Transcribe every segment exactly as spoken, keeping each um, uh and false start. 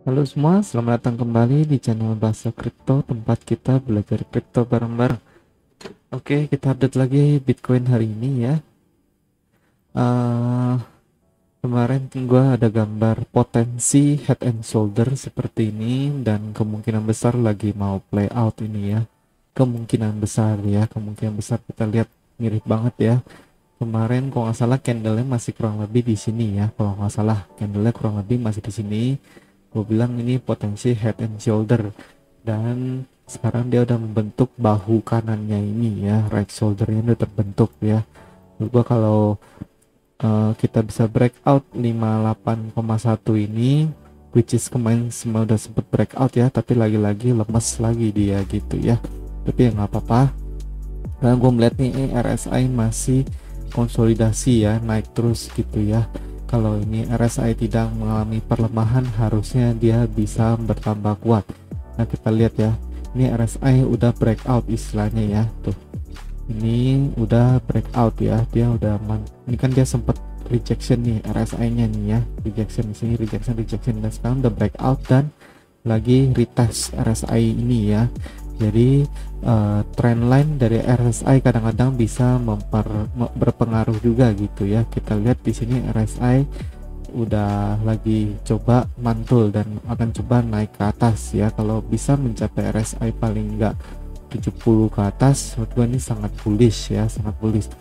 Halo semua, selamat datang kembali di channel Bahasa Kripto, tempat kita belajar kripto bareng-bareng. Oke, kita update lagi Bitcoin hari ini ya. Uh, Kemarin gue ada gambar potensi head and shoulder seperti ini, dan kemungkinan besar lagi mau play out ini ya. Kemungkinan besar ya, kemungkinan besar kita lihat mirip banget ya. Kemarin kalau nggak salah candlenya masih kurang lebih di sini ya. Kalau nggak salah candlenya kurang lebih masih di sini. Gue bilang ini potensi head and shoulder, dan sekarang dia udah membentuk bahu kanannya ini ya, right shouldernya udah terbentuk ya. Menurut gue kalau uh, kita bisa breakout lima puluh delapan koma satu ini, which is kemarin semua udah sempet breakout ya, tapi lagi-lagi lemes lagi dia gitu ya. Tapi ya nggak apa-apa, karena gue melihat nih eh, R S I masih konsolidasi ya, naik terus gitu ya. Kalau ini R S I tidak mengalami perlemahan, harusnya dia bisa bertambah kuat. Nah, kita lihat ya, ini R S I udah breakout istilahnya ya, tuh ini udah breakout ya, dia udah man ini kan dia sempat rejection nih R S I nya nih ya, rejection di sini, rejection rejection dan sekarang udah breakout dan lagi retest R S I ini ya. Jadi uh, trendline dari R S I kadang-kadang bisa memper, berpengaruh juga gitu ya. Kita lihat di sini R S I udah lagi coba mantul dan akan coba naik ke atas ya. Kalau bisa mencapai R S I paling enggak tujuh puluh ke atas, menurut gue ini sangat bullish ya, sangat bullish.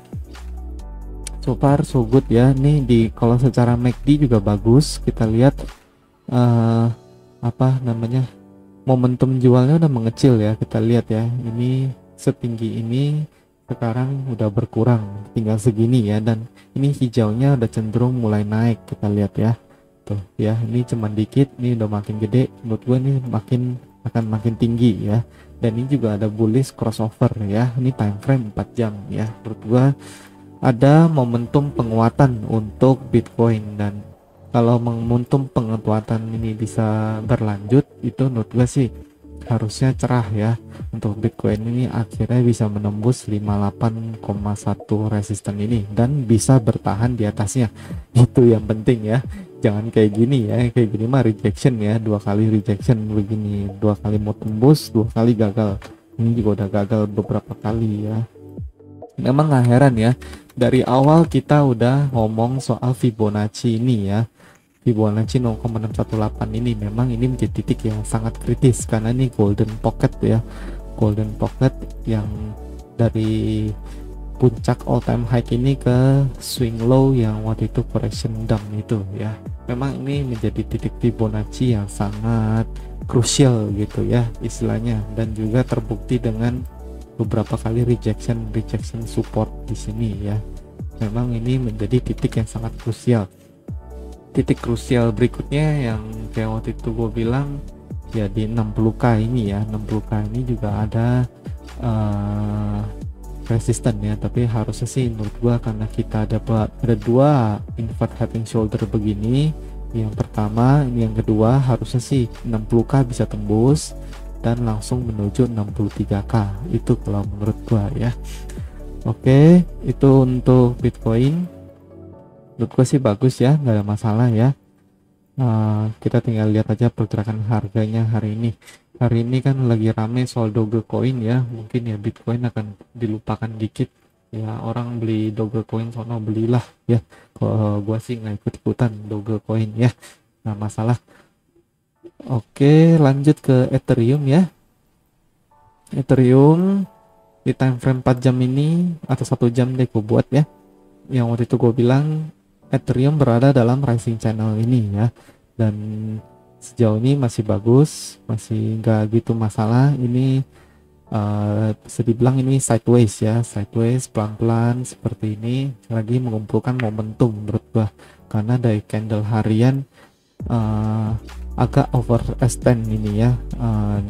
So far so good ya. Nih di kalau secara M A C D juga bagus. Kita lihat uh, apa namanya, momentum jualnya udah mengecil ya. Kita lihat ya, ini setinggi ini sekarang udah berkurang tinggal segini ya, dan ini hijaunya udah cenderung mulai naik. Kita lihat ya, tuh ya, ini cuman dikit, ini udah makin gede. Menurut gue ini makin akan makin tinggi ya, dan ini juga ada bullish crossover ya. Ini time frame empat jam ya. Menurut gue ada momentum penguatan untuk Bitcoin, dan kalau momentum penguatan ini bisa berlanjut, itu menurut gue sih harusnya cerah ya untuk Bitcoin ini akhirnya bisa menembus lima puluh delapan koma satu resisten ini dan bisa bertahan di atasnya. Itu yang penting ya, jangan kayak gini ya, kayak gini mah rejection ya, dua kali rejection begini, dua kali mau tembus, dua kali gagal. Ini juga udah gagal beberapa kali ya. Memang gak heran ya, dari awal kita udah ngomong soal Fibonacci ini ya. Fibonacci nol koma enam satu delapan ini memang ini menjadi titik yang sangat kritis, karena ini golden pocket ya, golden pocket yang dari puncak all time high ini ke swing low yang waktu itu correction dump itu ya. Memang ini menjadi titik Fibonacci yang sangat krusial gitu ya istilahnya, dan juga terbukti dengan beberapa kali rejection rejection support di sini ya. Memang ini menjadi titik yang sangat krusial. Titik krusial berikutnya yang kayak waktu itu gue bilang ya di enam puluh K ini ya, enam puluh K ini juga ada uh, resisten ya, tapi harusnya sih menurut gue karena kita ada ada dua invert head and shoulder begini, yang pertama ini yang kedua harusnya sih enam puluh K bisa tembus dan langsung menuju enam puluh tiga K itu kalau menurut gue ya. Oke, itu untuk Bitcoin. Menurut gue sih bagus ya, nggak ada masalah ya. Uh, kita tinggal lihat aja pergerakan harganya hari ini. Hari ini kan lagi rame soal Dogecoin ya, mungkin ya Bitcoin akan dilupakan dikit ya, orang beli Dogecoin sono belilah ya. Kalau gue sih nggak ikut-ikutan Dogecoin ya, nggak masalah. Oke, lanjut ke Ethereum ya. Ethereum di time frame empat jam ini atau satu jam deh gue buat ya. Yang waktu itu gue bilang Ethereum berada dalam rising channel ini ya, dan sejauh ini masih bagus, masih nggak gitu masalah. Ini uh, bisa dibilang ini sideways ya, sideways pelan-pelan seperti ini, lagi mengumpulkan momentum menurut gua, karena dari candle harian uh, agak overextend ini ya uh,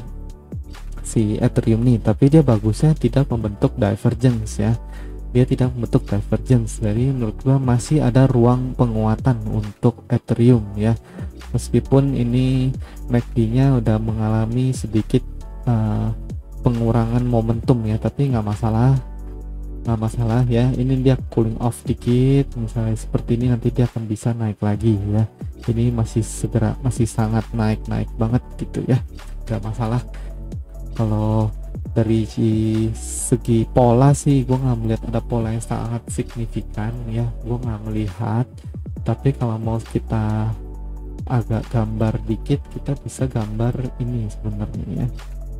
si Ethereum nih, tapi dia bagusnya tidak membentuk divergence ya. Dia tidak membentuk divergence, jadi menurut gua masih ada ruang penguatan untuk Ethereum ya, meskipun ini M A C D-nya udah mengalami sedikit uh, pengurangan momentum ya, tapi nggak masalah. nggak masalah ya. Ini dia cooling off dikit misalnya seperti ini, nanti dia akan bisa naik lagi ya. Ini masih segera masih sangat naik-naik banget gitu ya, nggak masalah. Kalau dari segi pola sih gue nggak melihat ada pola yang sangat signifikan ya, gue nggak melihat. Tapi kalau mau kita agak gambar dikit, kita bisa gambar ini sebenarnya ya.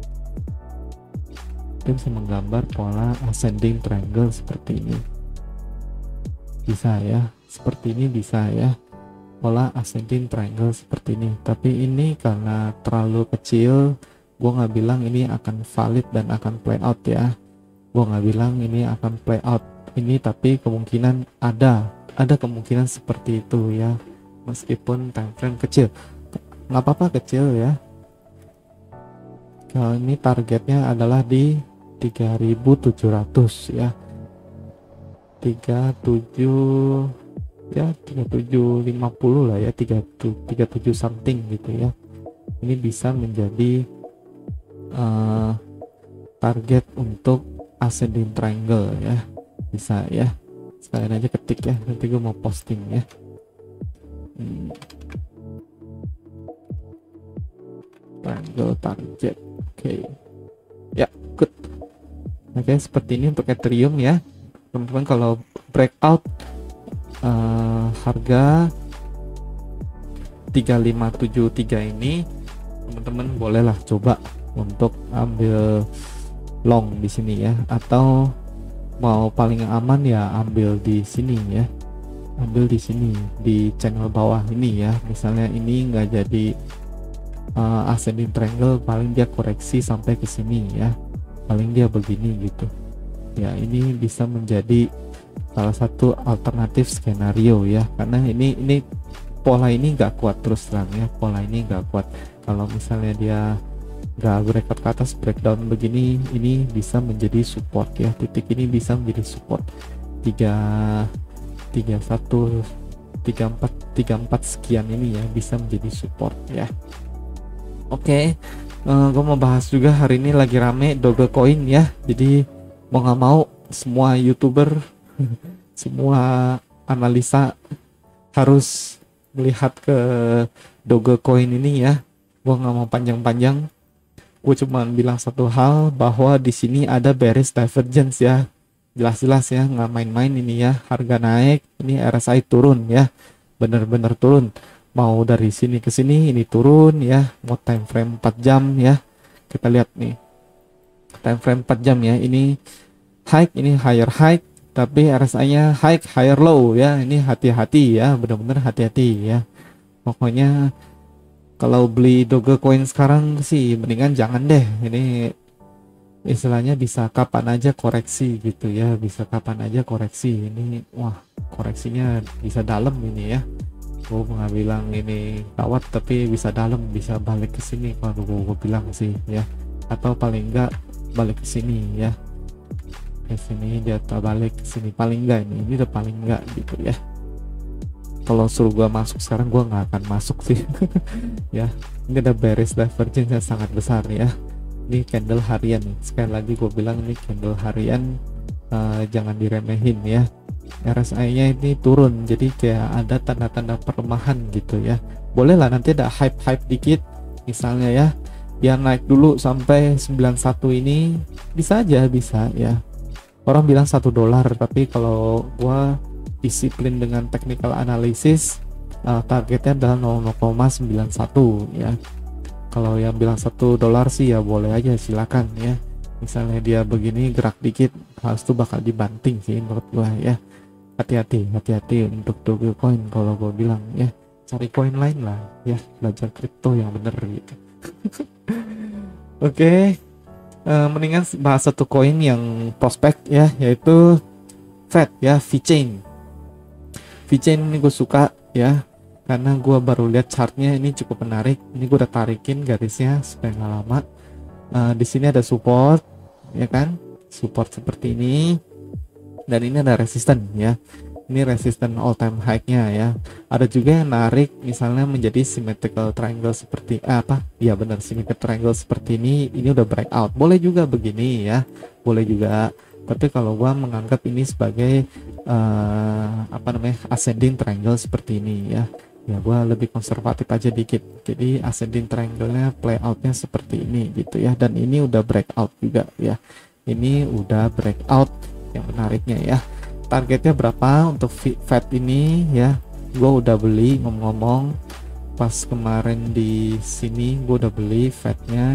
Kita bisa menggambar pola ascending triangle seperti ini, bisa ya, seperti ini bisa ya, pola ascending triangle seperti ini. Tapi ini karena terlalu kecil, gue nggak bilang ini akan valid dan akan play out ya. Gue nggak bilang ini akan play out ini, tapi kemungkinan ada ada kemungkinan seperti itu ya, meskipun time frame kecil, nggak apa-apa kecil ya. Kalau ini targetnya adalah di tiga ribu tujuh ratus ya, tiga puluh tujuh ya, tiga puluh tujuh lima puluh lah ya, tiga puluh tujuh something gitu ya. Ini bisa menjadi uh, target untuk ascending triangle ya, bisa ya. Sekalian aja ketik ya, nanti gue mau posting ya. hmm. Triangle target, oke okay. Ya, good. Oke, okay, seperti ini untuk Ethereum ya teman-teman. Kalau breakout uh, harga tiga lima tujuh tiga ini, teman-teman bolehlah coba untuk ambil long di sini ya, atau mau paling aman ya ambil di sini ya, ambil di sini di channel bawah ini ya. Misalnya ini nggak jadi uh, ascending triangle, paling dia koreksi sampai ke sini ya, paling dia begini gitu ya. Ini bisa menjadi salah satu alternatif skenario ya, karena ini ini pola ini nggak kuat terus terang ya, pola ini nggak kuat. Kalau misalnya dia nggak breakout ke atas, breakdown begini, ini bisa menjadi support ya, titik ini bisa menjadi support tiga tiga satu tiga empat tiga empat sekian ini ya, bisa menjadi support ya. Oke, okay. Uh, gue mau bahas juga hari ini lagi rame Dogecoin ya. Jadi mau nggak mau semua youtuber semua analisa harus melihat ke Dogecoin ini ya. Gue nggak mau panjang-panjang, gue cuma bilang satu hal, bahwa di sini ada bearish divergence ya, jelas-jelas ya, nggak main-main ini ya. Harga naik, ini R S I turun ya, bener-bener turun. Mau dari sini ke sini ini turun ya, mau time frame empat jam ya. Kita lihat nih time frame empat jam ya, ini high, ini higher high, tapi R S I-nya high higher low ya. Ini hati-hati ya, benar-benar hati-hati ya. Pokoknya kalau beli Dogecoin sekarang sih mendingan jangan deh. Ini istilahnya bisa kapan aja koreksi gitu ya, bisa kapan aja koreksi. Ini wah, koreksinya bisa dalam ini ya. Gue nggak bilang ini kawat, tapi bisa dalam, bisa balik ke sini kalau gue bilang sih ya, atau paling enggak balik ke sini ya, ke sini dia balik ke sini paling enggak, ini ini udah paling enggak gitu ya. Kalau suruh gue masuk sekarang gue nggak akan masuk sih ya. Ini ada bearish divergence yang sangat besar ya. Ini candle harian, sekali lagi gue bilang ini candle harian, uh, jangan diremehin ya. R S I-nya ini turun, jadi kayak ada tanda-tanda pelemahan gitu ya. Bolehlah nanti ada hype-hype dikit misalnya ya, dia naik dulu sampai sembilan puluh satu ini, bisa aja, bisa ya. Orang bilang satu dolar, tapi kalau gua disiplin dengan technical analysis, uh, targetnya adalah nol koma sembilan satu ya. Kalau yang bilang satu dolar sih ya boleh aja, silakan ya. Misalnya dia begini gerak dikit, harus tuh bakal dibanting sih menurut gua ya. Hati-hati, hati-hati untuk Dogecoin kalau gue bilang ya. Cari koin lain lah ya, belajar kripto yang bener gitu. Oke, okay. uh, mendingan bahas satu koin yang prospek ya, yaitu F E D ya, VeChain. VeChain ini gue suka ya, karena gue baru lihat chartnya, ini cukup menarik. Ini gue udah tarikin garisnya supaya nggak lama. Uh, di sini ada support ya kan, support seperti ini. Dan ini ada resisten ya, ini resisten all time high-nya ya. Ada juga yang narik misalnya menjadi symmetrical triangle seperti eh, apa ya, benar, symmetrical triangle seperti ini. Ini udah breakout, boleh juga begini ya, boleh juga Tapi kalau gua menganggap ini sebagai uh, apa namanya ascending triangle seperti ini ya. Ya gua lebih konservatif aja dikit. Jadi ascending triangle-nya playoutnya seperti ini gitu ya. Dan ini udah breakout juga ya. Ini udah breakout yang menariknya ya. Targetnya berapa untuk F E D ini ya? Gua udah beli ngomong-ngomong pas kemarin di sini gua udah beli F E D-nya.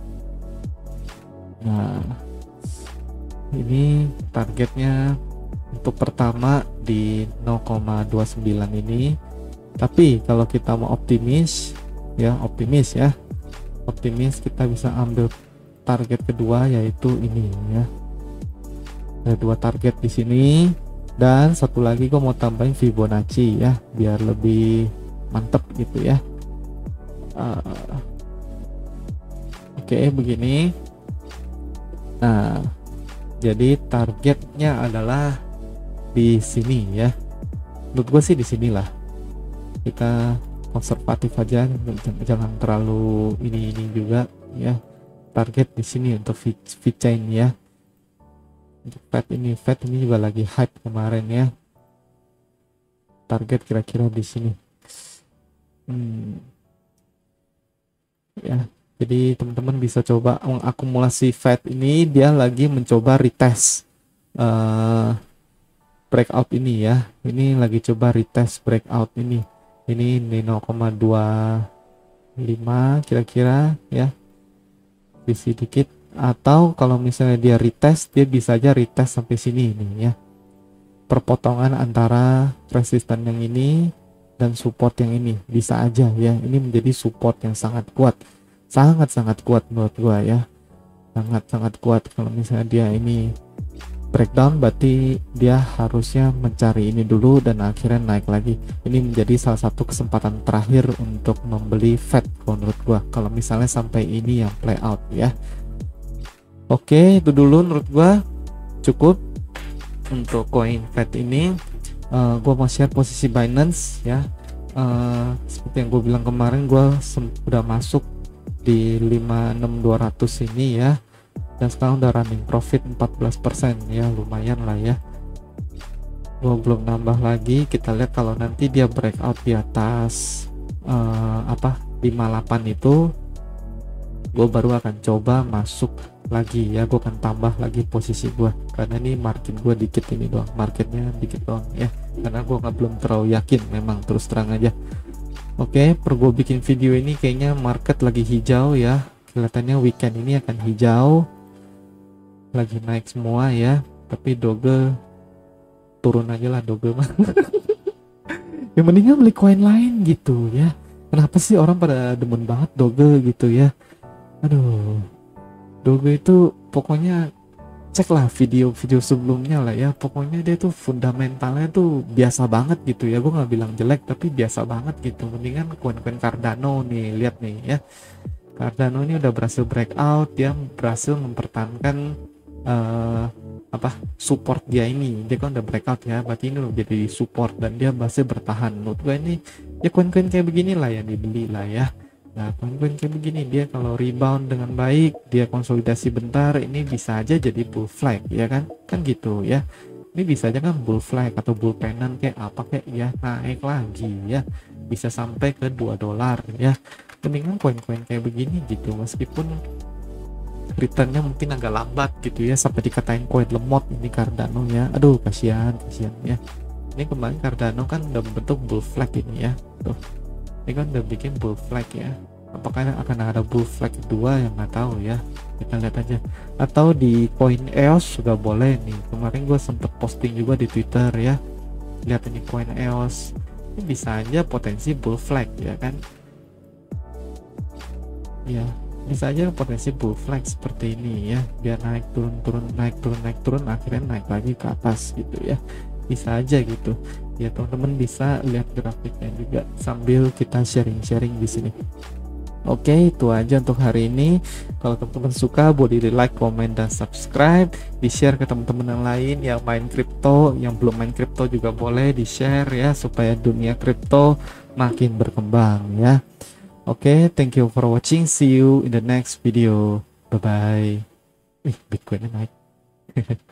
Nah, ini targetnya untuk pertama di nol koma dua sembilan ini. Tapi kalau kita mau optimis ya, optimis ya. Optimis kita bisa ambil target kedua yaitu ini ya. Ada dua target di sini dan satu lagi gue mau tambahin Fibonacci ya biar lebih mantep gitu ya. Uh, Oke, okay, begini. Nah, jadi targetnya adalah di sini ya. Menurut gue sih di sinilah. Kita konservatif aja, jangan terlalu ini ini juga ya. Target di sini untuk VeChain ya. Untuk F E D ini, F E D ini juga lagi hype kemarin ya. Target kira-kira di sini. Hmm. Ya. Jadi teman-teman bisa coba mengakumulasi F E D ini, dia lagi mencoba retest uh, breakout ini ya. Ini lagi coba retest breakout ini. Ini di nol koma dua lima kira-kira ya. Isi dikit. Atau kalau misalnya dia retest, dia bisa aja retest sampai sini ini ya. Perpotongan antara resisten yang ini dan support yang ini bisa aja ya. Ini menjadi support yang sangat kuat. Sangat-sangat kuat menurut gua ya. Sangat-sangat kuat. Kalau misalnya dia ini breakdown, berarti dia harusnya mencari ini dulu dan akhirnya naik lagi. Ini menjadi salah satu kesempatan terakhir untuk membeli F E D menurut gua. Kalau misalnya sampai ini yang play out ya. Oke, itu dulu menurut gua cukup untuk koin F E D ini. Uh, gua mau share posisi Binance ya. Uh, seperti yang gue bilang kemarin, gua udah masuk di lima enam dua ratus ini ya, dan sekarang udah running profit empat belas persen ya, lumayan lah ya. Gua belum nambah lagi. Kita lihat kalau nanti dia breakout di atas uh, apa lima puluh delapan itu, gue baru akan coba masuk lagi ya. Gue akan tambah lagi posisi gue karena ini market gue dikit ini doang, marketnya dikit doang ya, karena gue nggak belum terlalu yakin memang, terus terang aja. Oke, per gue bikin video ini kayaknya market lagi hijau ya. Kelihatannya weekend ini akan hijau. Lagi naik semua ya. Tapi Doge turun aja lah Doge mah. Yang mendingan beli koin lain gitu ya. Kenapa sih orang pada demen banget Doge gitu ya? Aduh. Doge itu pokoknya cek lah video-video sebelumnya lah ya. Pokoknya dia tuh fundamentalnya tuh biasa banget gitu ya. Gue nggak bilang jelek tapi biasa banget gitu. Mendingan koin-koin Cardano nih, lihat nih ya. Cardano ini udah berhasil breakout, dia berhasil mempertahankan uh, apa support dia ini. Dia kan udah breakout ya, berarti ini udah jadi support dan dia berhasil bertahan. Menurut gue ini ya koin-koin kayak begini lah yang dibeli lah ya. Nah, koin-koin kayak begini dia kalau rebound dengan baik, dia konsolidasi bentar, ini bisa aja jadi bull flag ya kan? Kan gitu ya. Ini bisa aja kan bull flag atau bull pennant kayak apa kayak ya, naik lagi ya. Bisa sampai ke dua dolar ya. Mendingan koin-koin kayak begini gitu, meskipun returnnya mungkin agak lambat gitu ya, sampai dikatain koin lemot ini Cardano ya. Aduh, kasihan, kasihan ya. Ini kemarin Cardano kan udah bentuk bull flag ini ya. Tuh. Ini kan udah bikin bull flag ya. Apakah akan ada bull flag kedua yang nggak tahu ya. Kita lihat aja. Atau di koin E O S juga boleh nih. Kemarin gue sempet posting juga di Twitter ya. Lihat ini koin E O S. Ini bisa aja potensi bull flag ya kan. Ya, bisa aja potensi bull flag seperti ini ya. Biar naik turun turun naik turun naik turun akhirnya naik lagi ke atas gitu ya. Bisa aja gitu. Ya teman-teman bisa lihat grafiknya juga sambil kita sharing-sharing di sini. Oke, itu aja untuk hari ini. Kalau teman-teman suka, boleh di like, comment, dan subscribe. Di share ke teman-teman yang lain yang main kripto, yang belum main kripto juga boleh di share ya, supaya dunia kripto makin berkembang ya. Oke, thank you for watching. See you in the next video. Bye bye. Ih, Bitcoinnya naik.